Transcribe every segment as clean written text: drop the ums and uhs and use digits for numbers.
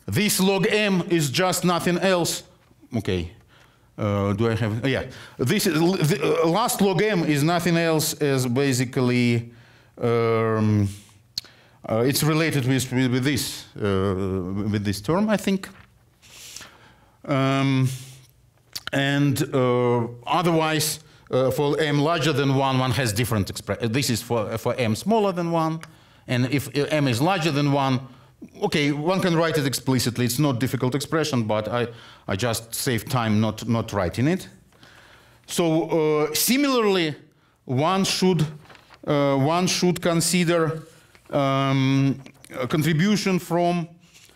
This log m is just nothing else. Okay. Do I have? Yeah. This is, the last log m is nothing else as basically it's related with this term, I think. Otherwise, for m larger than 1, one has different expression. This is for m smaller than 1. And if m is larger than 1, okay, one can write it explicitly. It's not difficult expression, but I just save time not writing it. So similarly, one should consider a contribution from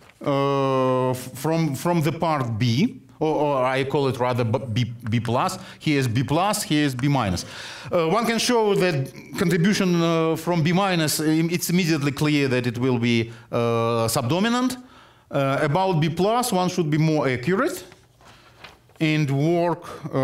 the part B, or I call it rather B plus. Here is B plus, here is B minus. One can show that contribution from B minus, it's immediately clear that it will be subdominant. About B plus, one should be more accurate and work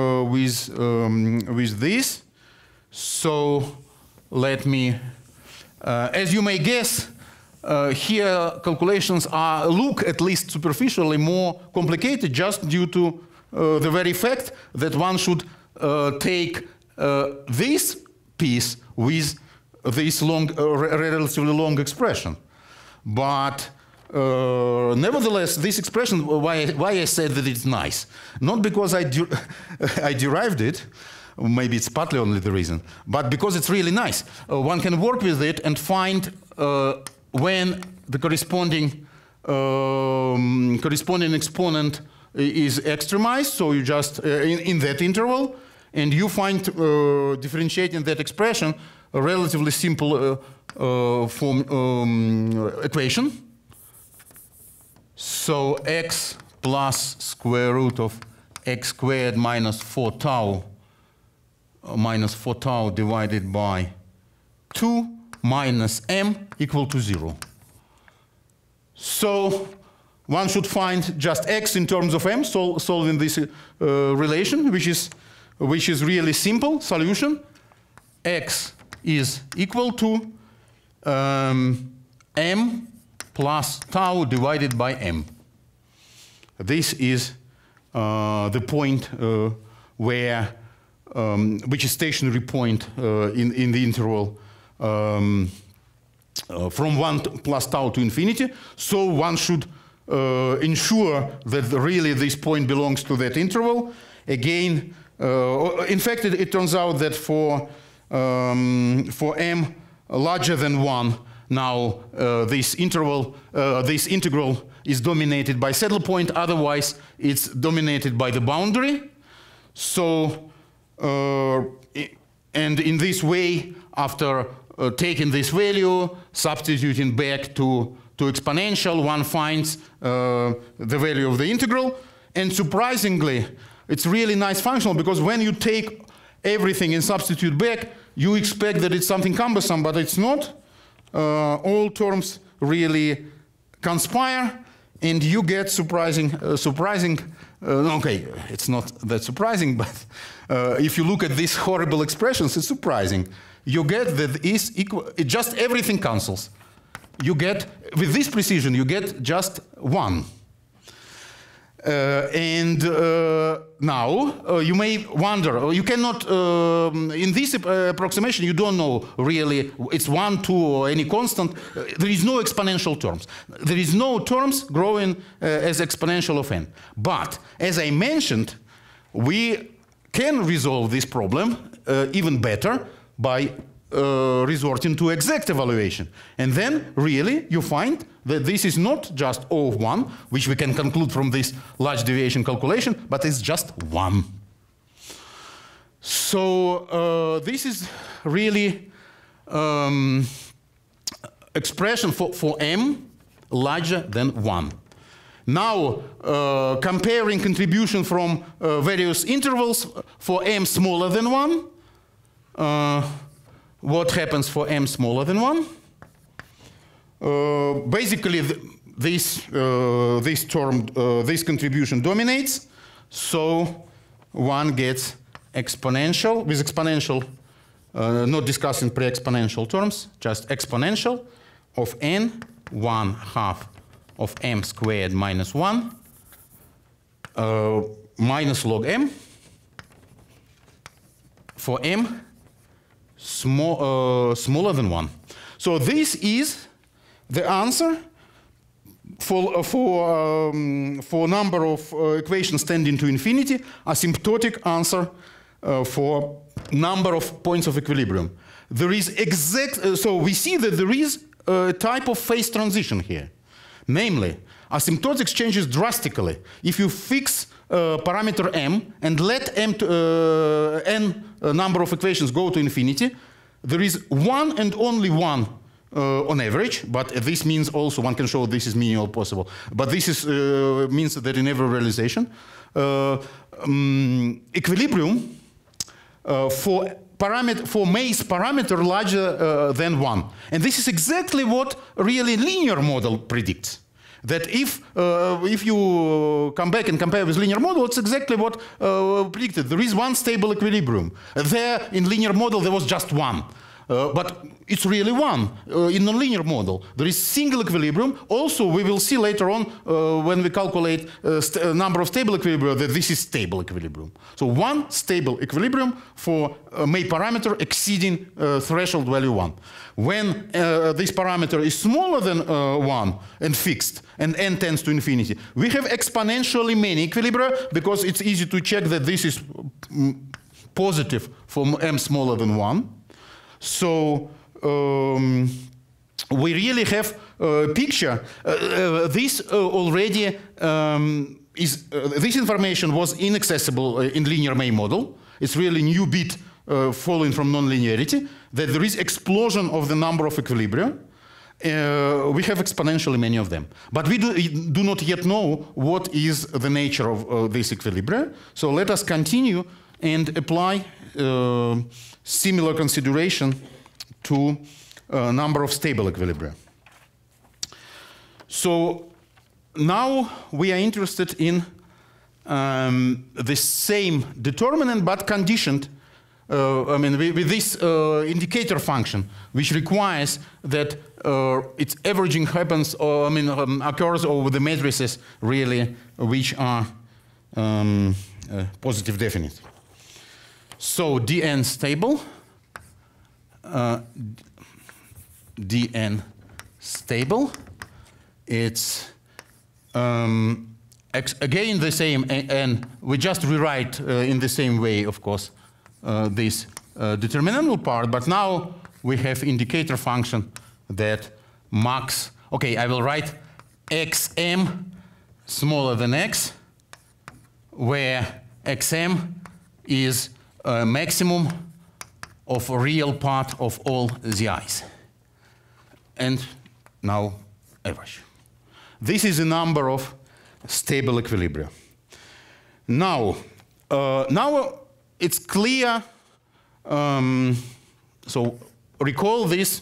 with this. So let me, as you may guess, here calculations look, at least superficially, more complicated just due to the very fact that one should take this piece with this relatively long expression. But nevertheless, this expression, why I said that it's nice, not because I derived it, maybe it's partly only the reason, but because it's really nice. One can work with it and find when the corresponding exponent is extremized, so you just in that interval, and you find differentiating that expression a relatively simple equation. So x plus square root of x squared minus 4 tau divided by 2 minus m equal to 0. So one should find just x in terms of m, solving this relation, which is really simple solution. X is equal to m plus tau divided by m. This is the point where, which is stationary point in the interval from 1 plus tau to infinity. So one should ensure that really this point belongs to that interval. Again, in fact, it turns out that for m larger than 1, now this integral is dominated by saddle point. Otherwise, it's dominated by the boundary. So, and in this way, after taking this value, substituting back to exponential, one finds the value of the integral. And surprisingly, it's really nice functional, because when you take everything and substitute back, you expect that it's something cumbersome, but it's not. All terms really conspire, and you get surprising. Okay, it's not that surprising, but if you look at these horrible expressions, it's surprising. You get that is equal. Just everything cancels. You get, with this precision, you get just 1. Now you may wonder, you cannot, in this approximation, you don't know really it's 1, 2, or any constant. There is no exponential terms. There is no terms growing as exponential of n. But, as I mentioned, we can resolve this problem even better by resorting to exact evaluation. And then, really, you find that this is not just O of 1, which we can conclude from this large deviation calculation, but it's just 1. So this is really expression for m larger than 1. Now, comparing contribution from various intervals for m smaller than 1, what happens for m smaller than 1? Basically, this contribution dominates, so one gets exponential, with exponential, not discussing pre-exponential terms, just exponential of n 1/2 of m squared minus 1 minus log m for m smaller than 1. So this is the answer for number of equations tending to infinity, asymptotic answer for number of points of equilibrium. There is so we see that there is a type of phase transition here. Namely, asymptotics changes drastically if you fix parameter m and let n number of equations go to infinity. There is one and only one on average, but this means also one can show this is minimal possible. But this is, means that in every realization, equilibrium for May's parameter larger than 1. And this is exactly what really linear model predicts. That if you come back and compare with linear model, it's exactly what predicted. There is one stable equilibrium. There in linear model there was just one. But it's really one in nonlinear model. There is single equilibrium. Also, we will see later on when we calculate number of stable equilibria that this is stable equilibrium. So one stable equilibrium for May parameter exceeding threshold value 1. When this parameter is smaller than 1 and fixed, and n tends to infinity, we have exponentially many equilibria because it's easy to check that this is positive for m smaller than 1. So we really have a picture. This already this information was inaccessible in linear May model. It's really new bit following from nonlinearity, that there is explosion of the number of equilibria. We have exponentially many of them. But we do not yet know what is the nature of this equilibria. So let us continue and apply similar consideration to number of stable equilibria. So now we are interested in the same determinant but conditioned, I mean, with this indicator function, which requires that its averaging happens, or I mean, occurs over the matrices really which are positive definite. So dn stable, dn stable, it's again the same, and we just rewrite in the same way, of course, this determinantal part, but now we have indicator function that max, okay, I will write xm smaller than x, where xm is maximum of a real part of all the i's. And now average. This is a number of stable equilibria. Now, now it's clear. So recall this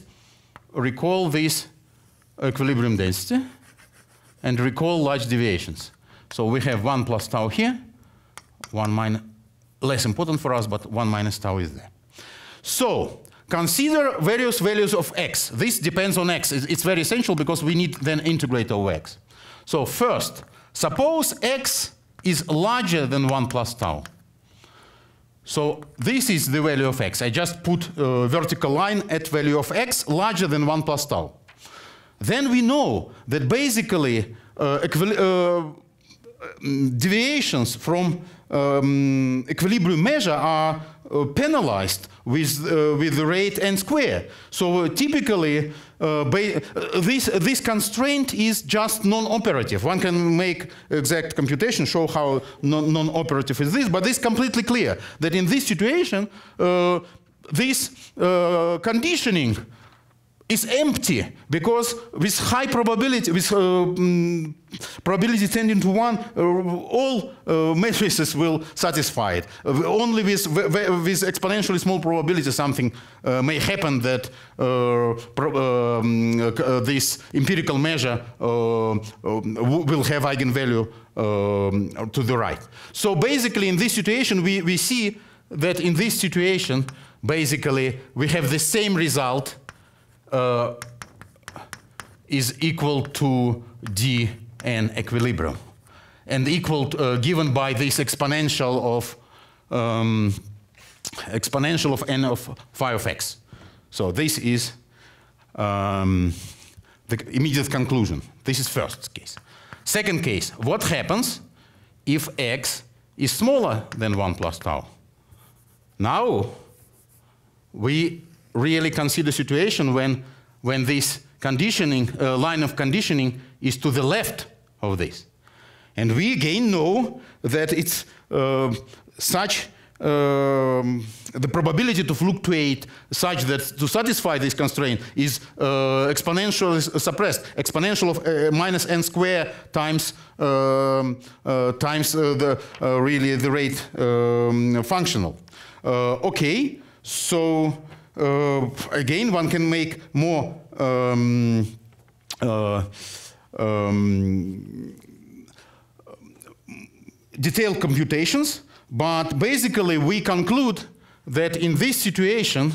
equilibrium density and recall large deviations. So we have 1 plus tau here, 1 minus, less important for us, but 1 minus tau is there. So consider various values of x. This depends on x. It's very essential because we need then integrate over x. So first, suppose x is larger than 1 plus tau. So this is the value of x. I just put a vertical line at value of x larger than 1 plus tau. Then we know that basically deviations from equilibrium measure are penalized with the rate n square. So typically, this constraint is just non-operative. One can make exact computation, show how non-operative is this, but it's completely clear that in this situation, this conditioning is empty, because with high probability, with probability tending to 1, all matrices will satisfy it. Only with exponentially small probability something may happen that this empirical measure will have eigenvalue to the right. So basically in this situation we see that in this situation basically we have the same result is equal to dn equilibrium, and equal to, given by this exponential of n of phi of x. So this is the immediate conclusion. This is first case. Second case, what happens if x is smaller than 1 plus tau? Now we really consider a situation when this conditioning, line of conditioning is to the left of this. And we again know that it's such, the probability to fluctuate such that to satisfy this constraint is exponentially suppressed. Exponential of minus n squared times really the rate functional. Okay, so again one can make more detailed computations, but basically we conclude that in this situation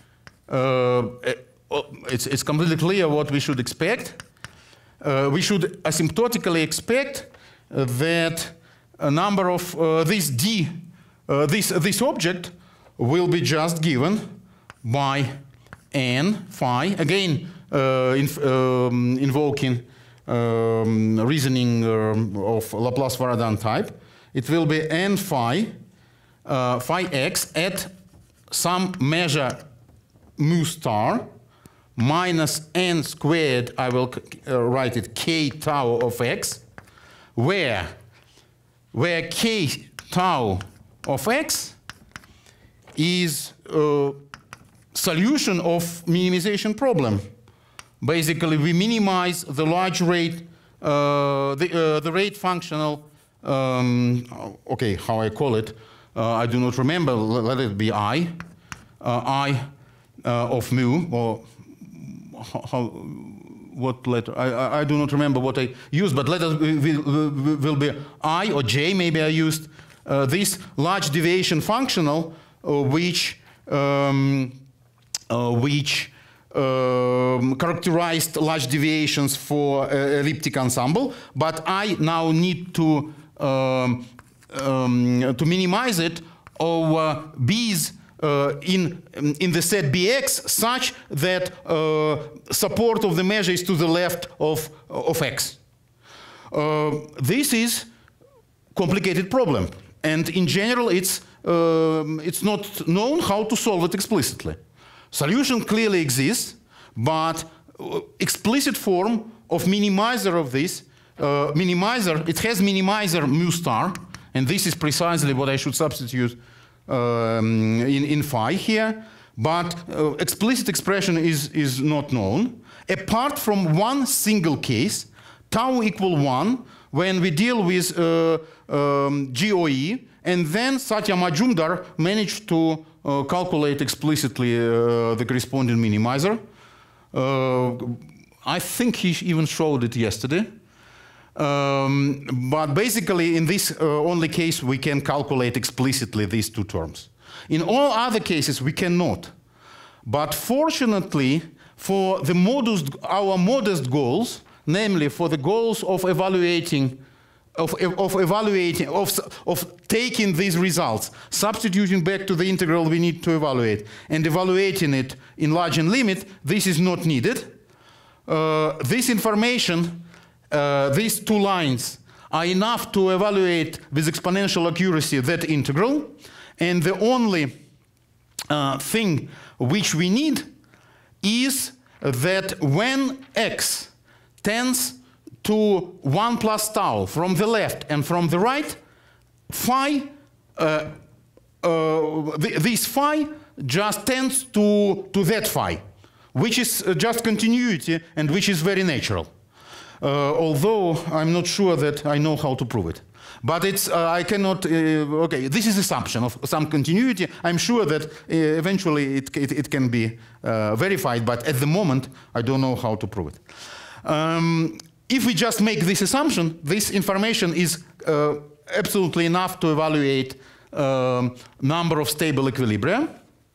it's completely clear what we should expect. We should asymptotically expect that a number of this object will be just given by n phi, again invoking reasoning of Laplace-Varadin type. It will be n phi phi x at some measure mu star minus n squared, I will write it k tau of x, where k tau of x is solution of minimization problem. Basically, we minimize the large rate, the rate functional, okay, how I call it, I do not remember, let it be I of mu, or what letter, I do not remember what I used, but letters will be I or J, maybe I used this large deviation functional, which characterized large deviations for elliptic ensemble, but I now need to minimize it over B's in the set Bx such that support of the measure is to the left of x. This is complicated problem, and in general it's not known how to solve it explicitly. Solution clearly exists, but explicit form of minimizer of this, it has minimizer mu star, and this is precisely what I should substitute in phi here, but explicit expression is not known, apart from one single case, tau equal 1, when we deal with GOE, and then Satya Majumdar managed to calculate explicitly the corresponding minimizer. I think he even showed it yesterday. But basically, in this only case, we can calculate explicitly these two terms. In all other cases, we cannot. But fortunately, for the our modest goals, namely for the goals of evaluating, of taking these results, substituting back to the integral we need to evaluate, and evaluating it in large and limit, this is not needed. This information, these two lines, are enough to evaluate with exponential accuracy that integral, and the only thing which we need is that when x tends to 1 plus tau from the left and from the right, phi, this phi just tends to that phi, which is just continuity and which is very natural. Although I'm not sure that I know how to prove it. But it's, I cannot, okay, this is assumption of some continuity. I'm sure that eventually it can be verified, but at the moment, I don't know how to prove it. If we just make this assumption, this information is absolutely enough to evaluate number of stable equilibria.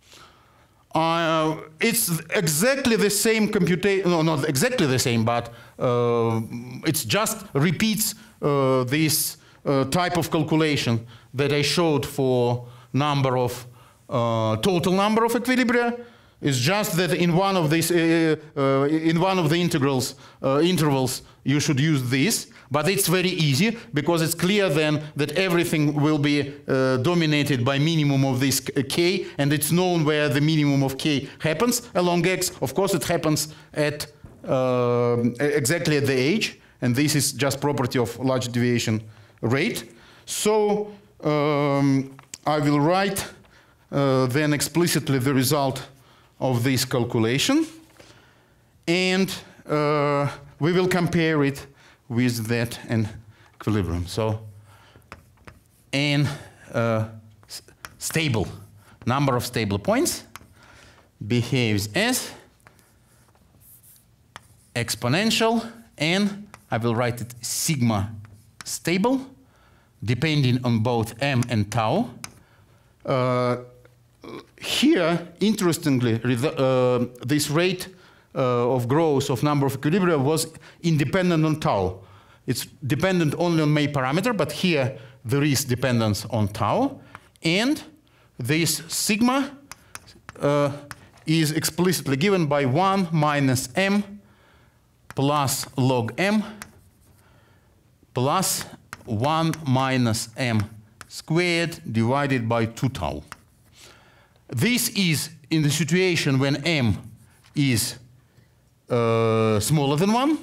It's exactly the same computation, no, not exactly the same, but it just repeats this type of calculation that I showed for number of total number of equilibria. It's just that in one of these in one of the intervals you should use this, but it's very easy because it's clear then that everything will be dominated by minimum of this k, and it's known where the minimum of k happens along x. Of course, it happens at exactly at the age, and this is just property of large deviation rate. So I will write then explicitly the result of this calculation, and we will compare it with that and equilibrium. So n stable, number of stable points, behaves as exponential, and I will write it sigma stable, depending on both m and tau. Here, interestingly, this rate of growth of number of equilibria was independent on tau. It's dependent only on May parameter, but here there is dependence on tau. And this sigma is explicitly given by 1 minus m plus log m plus 1 minus m squared divided by 2 tau. This is in the situation when m is smaller than 1.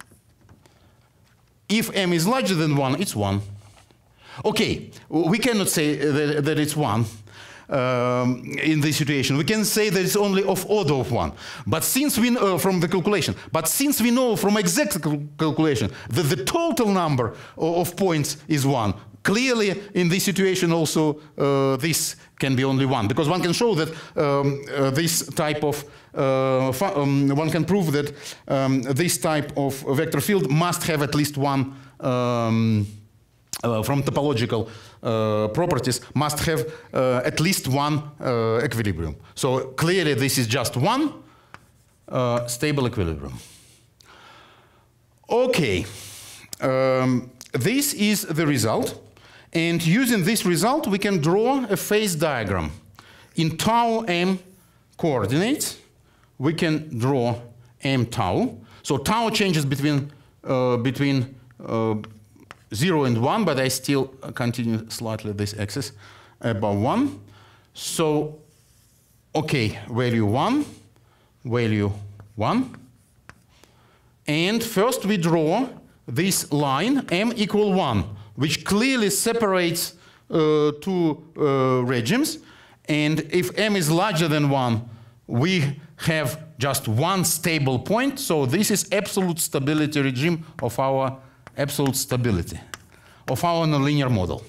If m is larger than 1, it's 1. Okay, we cannot say that it's 1 in this situation. We can say that it's only of order of 1. But since we know from the calculation, from exact calculation that the total number of points is 1, clearly in this situation also this can be only 1, because one can show that this type of one can prove that this type of vector field must have at least one from topological properties must have at least one equilibrium. So clearly this is just one stable equilibrium. Okay, this is the result. And using this result, we can draw a phase diagram. In tau m coordinates, we can draw m tau. So tau changes between 0 and 1, but I still continue slightly this axis above 1. So, okay, value 1, value 1. And first we draw this line, m equal 1, which clearly separates two regimes. And if m is larger than 1, we have just one stable point. So this is absolute stability regime of our absolute stability of our nonlinear model.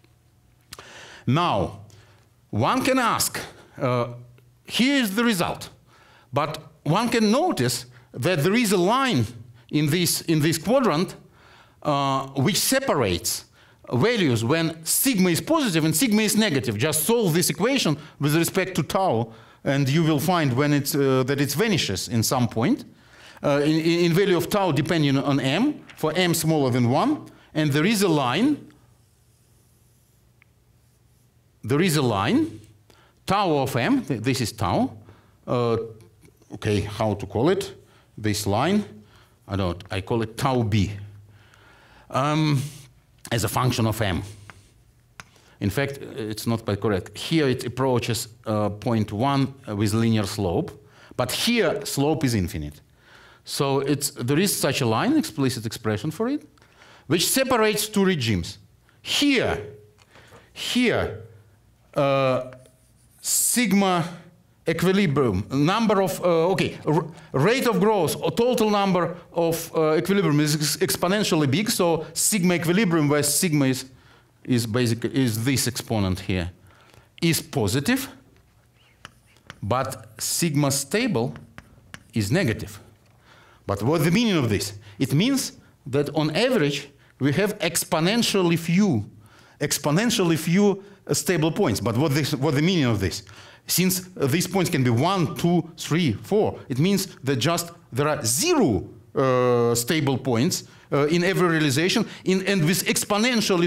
Now, one can ask, here is the result. But one can notice that there is a line in this quadrant which separates values when sigma is positive and sigma is negative. Just solve this equation with respect to tau, and you will find when it's, that it vanishes in some point. In value of tau depending on m, for m smaller than 1, and there is a line, tau of m, this is tau, okay, how to call it, this line, I call it tau b, as a function of m. In fact, it's not quite correct. Here it approaches point 1 with linear slope, but here slope is infinite. So there is such a line, explicit expression for it, which separates two regimes. Here, sigma equilibrium, number of, rate of growth, or total number of equilibrium is exponentially big, so sigma equilibrium, where sigma is this exponent here, is positive, but sigma stable is negative. But what's the meaning of this? It means that on average, we have exponentially few stable points. But what's the meaning of this? Since these points can be 1, 2, 3, 4, it means that just there are 0 stable points in every realization, and with exponentially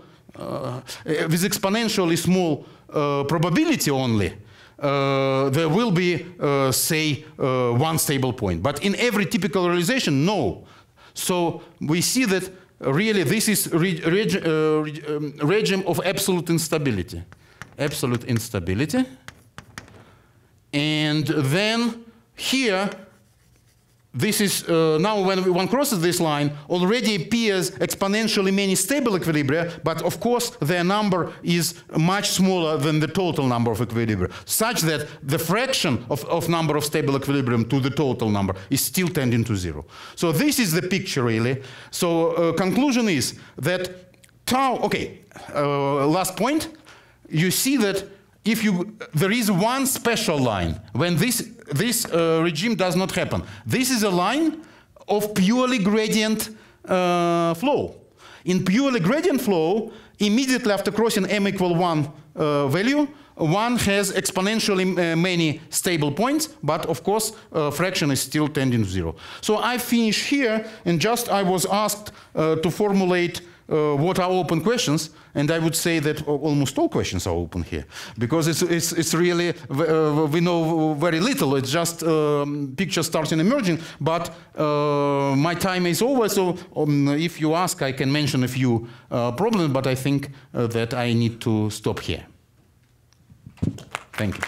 small probability only, there will be, say, one stable point. But in every typical realization, no. So we see that really this is regime of absolute instability. Absolute instability. And then here, this is, now when one crosses this line, already appears exponentially many stable equilibria, but of course their number is much smaller than the total number of equilibria, such that the fraction of number of stable equilibrium to the total number is still tending to 0. So this is the picture really. So conclusion is that tau, okay, last point, you see that if there is one special line when this regime does not happen. This is a line of purely gradient flow. In purely gradient flow, immediately after crossing m equal 1 value, one has exponentially many stable points, but of course fraction is still tending to 0. So I finish here, and just I was asked to formulate what are open questions, and I would say that almost all questions are open here, because it's really, we know very little, it's just picture starting emerging, but my time is over, so if you ask, I can mention a few problems, but I think that I need to stop here. Thank you.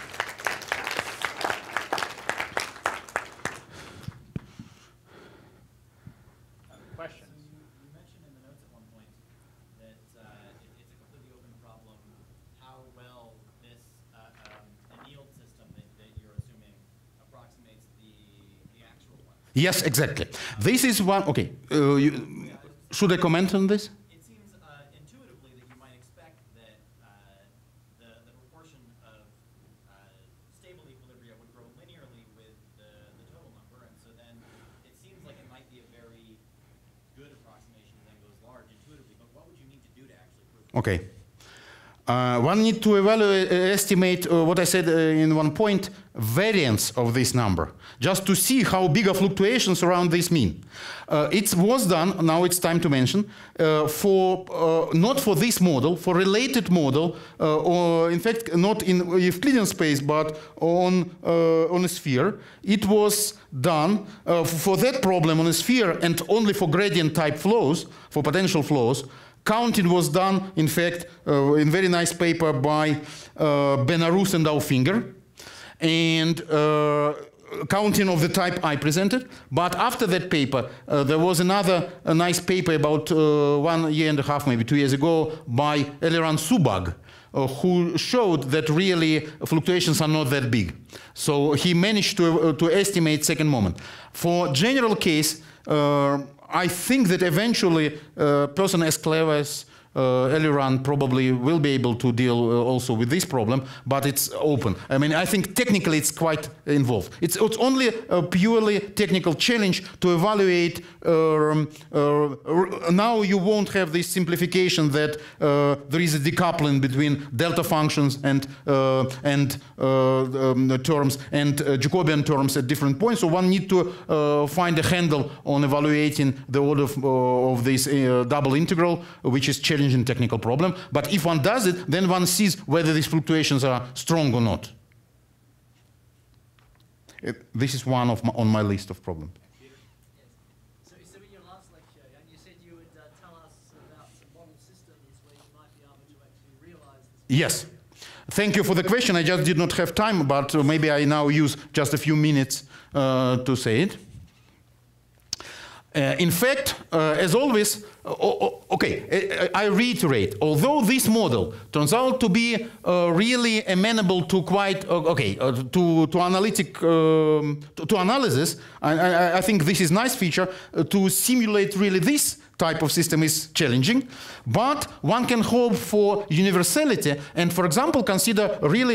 Yes, exactly. This is one, okay. Should I comment on this? It seems intuitively that you might expect that the proportion of stable equilibria would grow linearly with the total number, and so then it seems like it might be a very good approximation that goes large intuitively, but what would you need to do to actually prove it? Okay. One need to estimate what I said in one point, variance of this number, just to see how big are fluctuations around this mean. It was done, now it's time to mention, not for this model, for related model, or in fact not in Euclidean space, but on a sphere. It was done for that problem on a sphere and only for gradient type flows, for potential flows. Counting was done, in fact, in very nice paper by Benarus and Aufinger, and counting of the type I presented. But after that paper, there was another nice paper about 1.5 years, maybe 2 years ago, by Eliran Subag, who showed that really fluctuations are not that big. So he managed to estimate second moment. For general case, I think that eventually a person as clever as Eliran probably will be able to deal also with this problem, but it's open. I mean, I think technically it's quite involved. It's only a purely technical challenge to evaluate. Now you won't have this simplification that there is a decoupling between delta functions and terms and Jacobian terms at different points. So one need to find a handle on evaluating the order of this double integral, which is challenging technical problem, but if one does it, then one sees whether these fluctuations are strong or not. This is one on my list of problems. Peter? Yes. So in your last lecture, and you said you would tell us about some model systems where you might be able to actually realize this. Yes. Thank you for the question. I just did not have time, but maybe I now use just a few minutes to say it. In fact, as always, okay, I reiterate, although this model turns out to be really amenable to quite, to analytic, to analysis, I think this is a nice feature. To simulate really this type of system is challenging, but one can hope for universality and, for example, consider really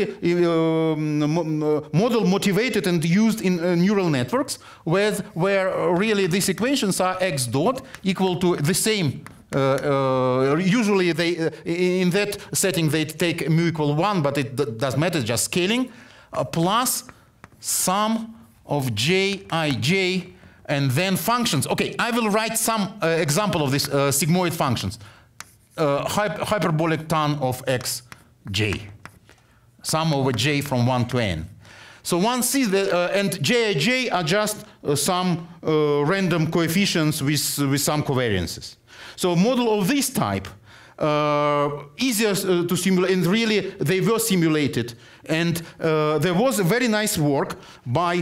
model motivated and used in neural networks where really these equations are x dot equal to the same. Usually they, in that setting they take mu equal 1, but it doesn't matter, just scaling, plus sum of Jij and then functions. Okay, I will write some example of this sigmoid functions. Hyperbolic tan of x j, sum over j from 1 to n. So one sees that, and Jij are just some random coefficients with some covariances. So a model of this type, easier to simulate, and really they were simulated. And there was a very nice work by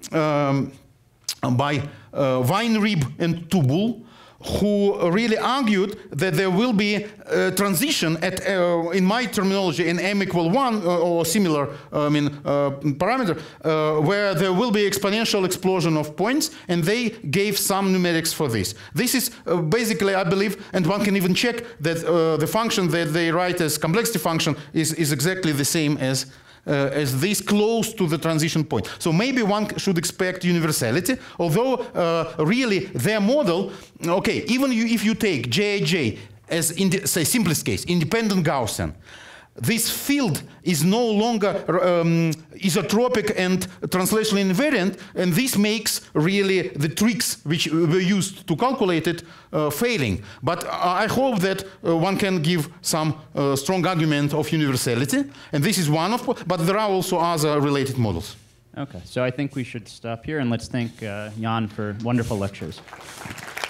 Weinrib and Tubul, who really argued that there will be a transition at, in my terminology, in m equal 1 or similar parameter, where there will be exponential explosion of points, and they gave some numerics for this. This is basically, I believe, and one can even check that the function that they write as complexity function is exactly the same as this, close to the transition point. So maybe one should expect universality, although really their model, okay, even if you take Jij as, in the, say, simplest case, independent Gaussian, this field is no longer isotropic and translationally invariant, and this makes really the tricks which were used to calculate it failing. But I hope that one can give some strong argument of universality, and this is one of, but there are also other related models. Okay, so I think we should stop here, and let's thank Jan for wonderful lectures.